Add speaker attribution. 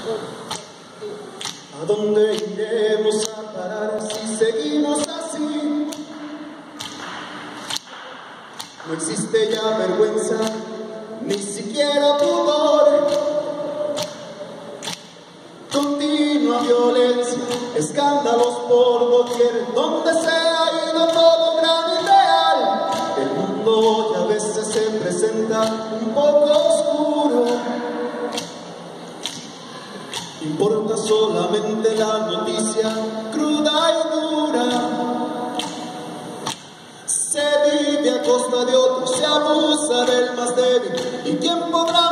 Speaker 1: ¿A dónde iremos a parar si seguimos así? No existe ya vergüenza, ni siquiera pudor. Continua violencia, escándalos por doquier, donde se ha ido todo gran ideal. El mundo hoy a veces se presenta un poco oscuro. Importa solamente la noticia cruda y dura. Se vive a costa de otros, se abusa del más débil. ¿Y quién podrá